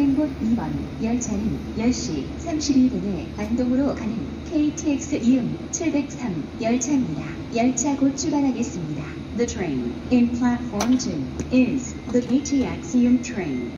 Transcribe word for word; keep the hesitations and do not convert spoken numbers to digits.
내리는 곳 이 번 열차는 열 시 삼십이 분에 안동으로 가는 케이티엑스 이음 칠공삼 열차입니다. 열차 곧 출발하겠습니다. The train in platform two is the 케이티엑스 이음 train.